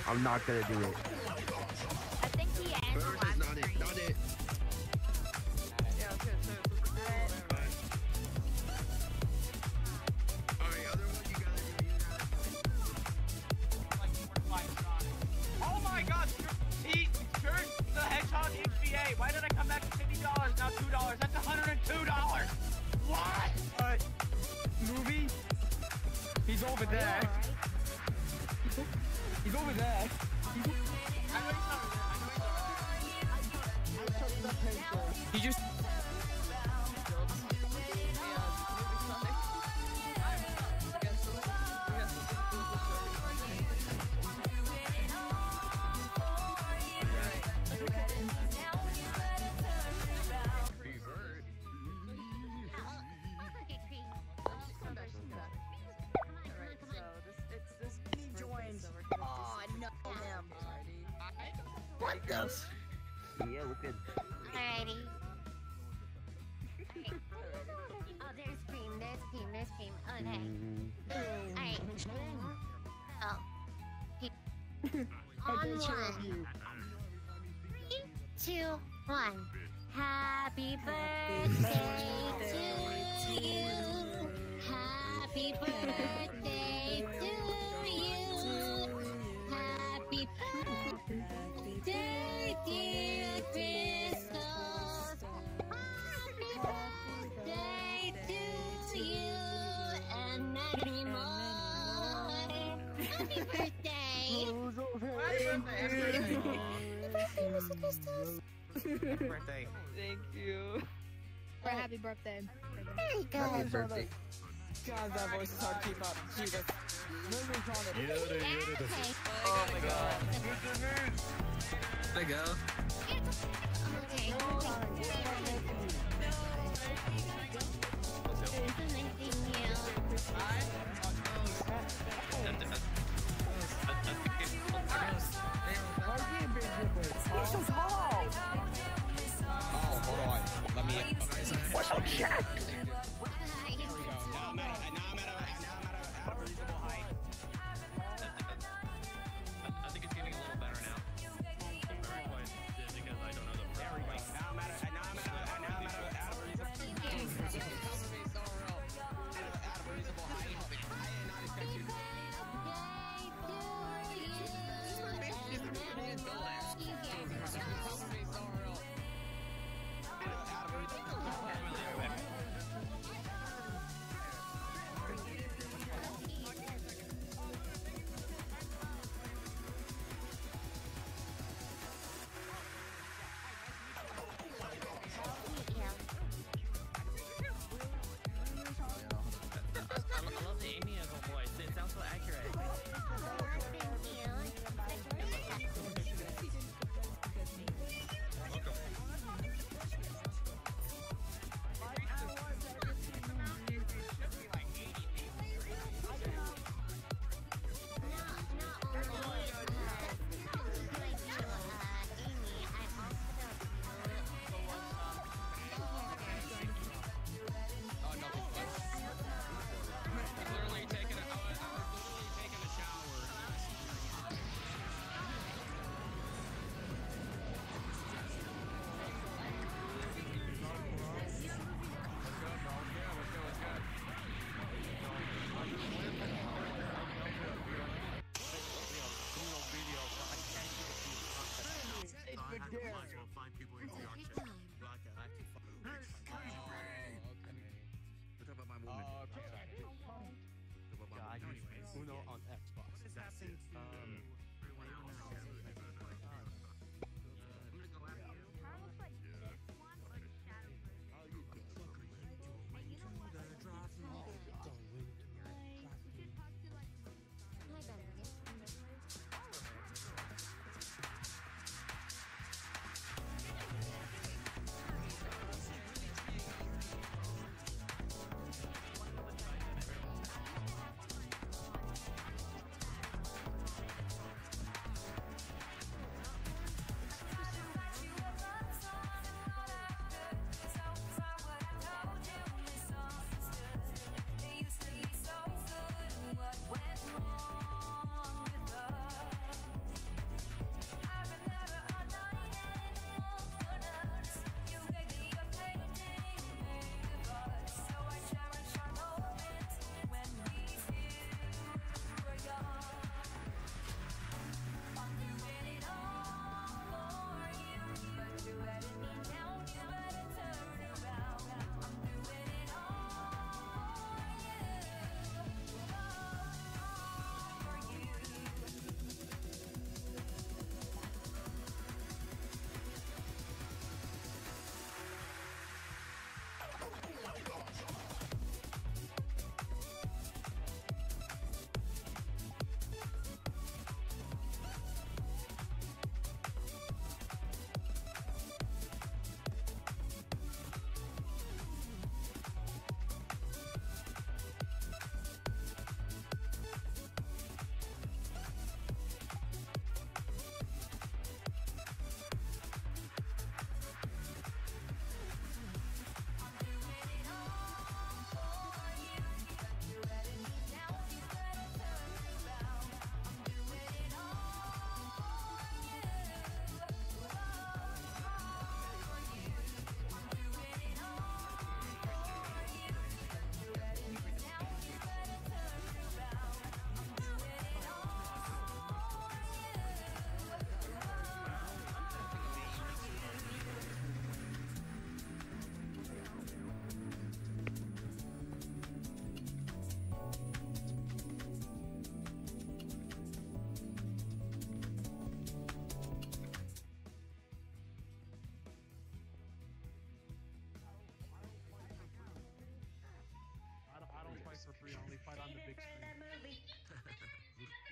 I'm not gonna do it. I think he ends First is live not it. stream. Not it. Yeah, okay, so Alright, other one you gotta do. Oh my god! He turned the Hedgehog HVA. Why did I come back to $50? Now $2. That's $102. What? Movie? He's over there. He's over there. He just. oh no, him. What else? Yeah, we're good. Alrighty. Oh, there's cream, there's cream, there's cream. Okay. Alright. Oh. On one. 3, 2, 1. Happy birthday to you. Happy birthday to you. Happy birthday, dear Crystal. Happy birthday to you and many more. Happy birthday. Happy birthday, Mr. Crystals. Happy birthday. Thank you. For happy birthday. There you go. Happy birthday. God, that voice is hard to keep up. Jesus. Okay. Oh my god. There you go. Okay. Oh, hold on. Let me. What's up, chat? Now I'm at a reasonable height. I think it's getting a little better now. Because I don't know the. There we go. Now I'm at a reasonable height.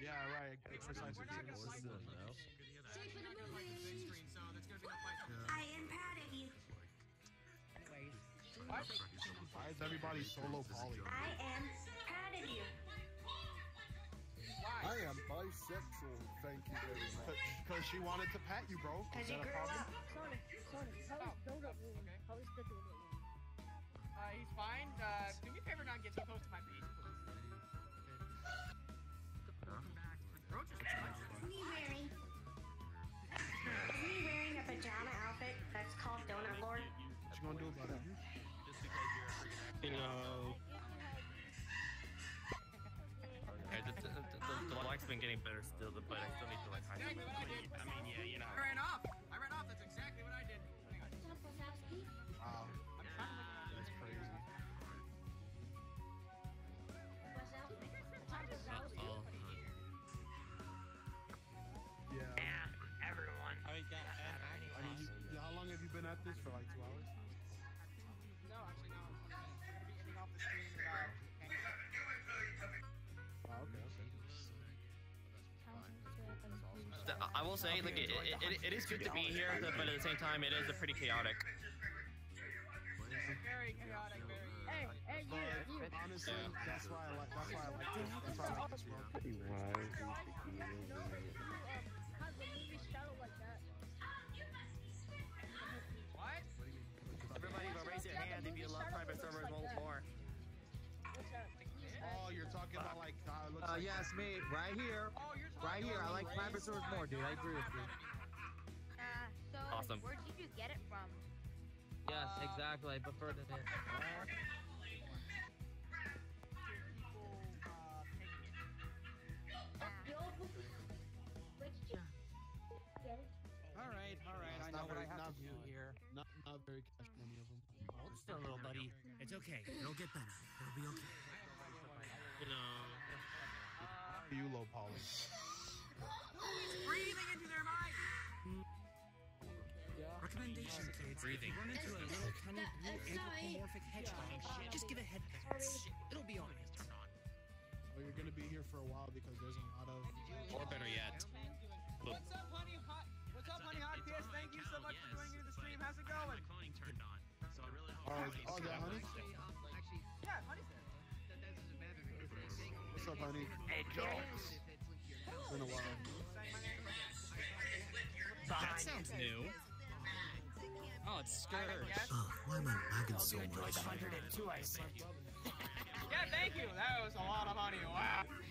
Yeah, right. Precisely. What's doing now? I am proud of you. Why is everybody solo poly? I am proud of you. I am bisexual, thank you very much. Because she wanted to pat you, bro. Because Is you that a grew problem? up. He's fine. Do me a favor, not get too close to my face, please. Is me wearing a pajama outfit that's called Donut Lord? What you gonna do about it? You know. Okay, the light's been getting better still, but I still need to like hide it. I mean, yeah, you know. I ran off. That's exactly what I did. Wow. I'm trying to look at That's crazy. Uh-oh. Yeah. Everyone. I mean, how long have you been at this for? Like 2 hours? No, actually, no. I'm gonna be ending off the stream in about 10 minutes. Oh, okay. I will say, like, it is good to be here, but at the same time, it is a pretty chaotic. Very chaotic, very. Hey, you. Honestly, that's why I like this. That's why I like this world. Pretty wild. What? Everybody, go raise your hand if you love private servers more. Oh, you're talking about like how it looks like. Yes, me. Right here. Oh, you're Right here. I like private servers more, dude. I agree with you. So Awesome. where did you get it from? Yes, exactly. I prefer to this. All right. I know what I have to do here. Not very cash money of them. Hold still, little buddy. It's okay. It'll get better. It'll be okay. You know. You low poly. Breathing into their mic. Recommendation, kids. Breathing. Run into a little tiny blue anthropomorphic hedgehog. Just give a head pat. It'll be alright. Well, you're gonna be here for a while because there's a lot of. Or better yet. What's up, honey? What's up, honey? Hot Kiss? Thank you so much for joining into the stream. How's it going? Cloning turned on, so I really hope. Oh, is that honey? Yeah, honey's there. What's up, honey? Hey, Jones. It's been a while. That sounds new. Oh, it's Scourge. Why am I lagging so much? Yeah, thank you. That was a lot of honey. Wow.